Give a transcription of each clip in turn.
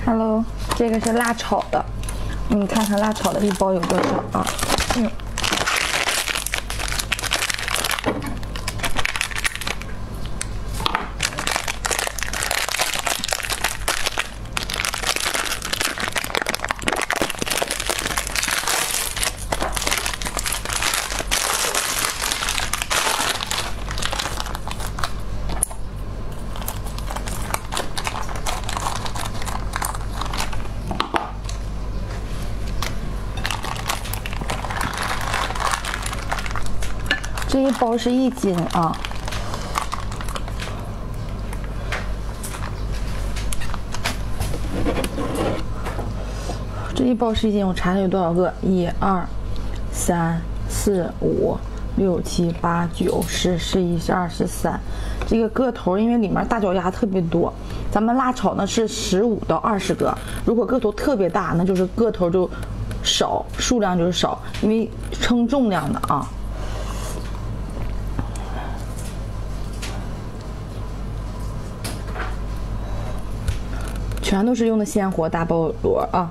Hello， 这个是辣炒的，你看看辣炒的一包有多少啊？这一包是1斤啊，这一包是1斤，我查查有多少个，1、2、3、4、5、6、7、8、9、10、11、12、13。这个个头因为里面大脚丫特别多，咱们辣炒呢是15到20个，如果个头特别大，那就是个头就少，数量就是少，因为称重量的啊。全都是用的鲜活大菠萝啊！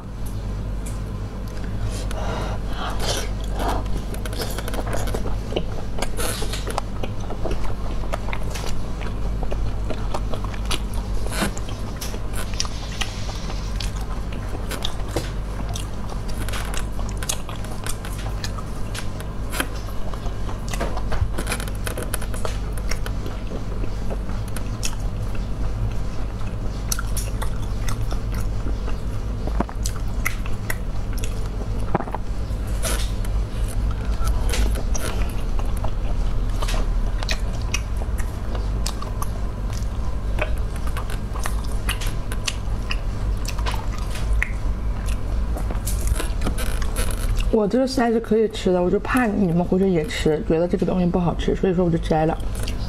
我这个塞是可以吃的，我就怕你们回去也吃，觉得这个东西不好吃，所以说我就摘了。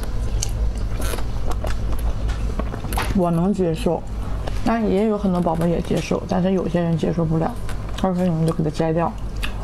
我能接受，但也有很多宝宝也接受，但是有些人接受不了，所以你们就给它摘掉。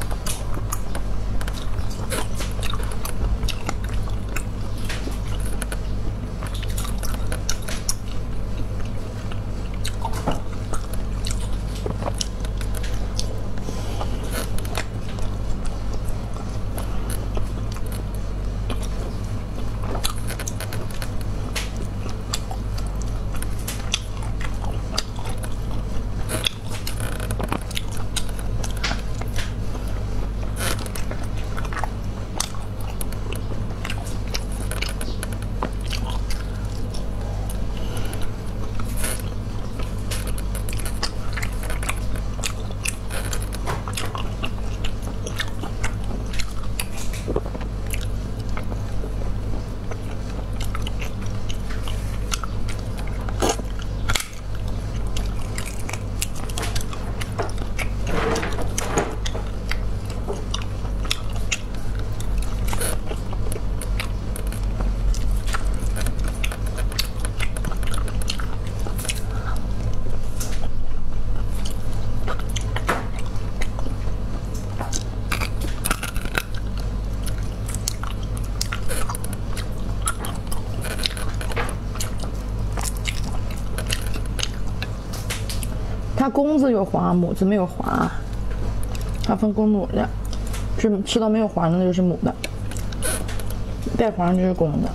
它公子有黄，母子没有黄啊，它分公母的，是吃到没有黄的那就是母的，带黄就是公的。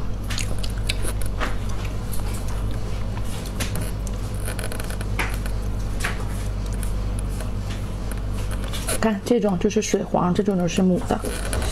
看这种就是水黄，这种就是母的。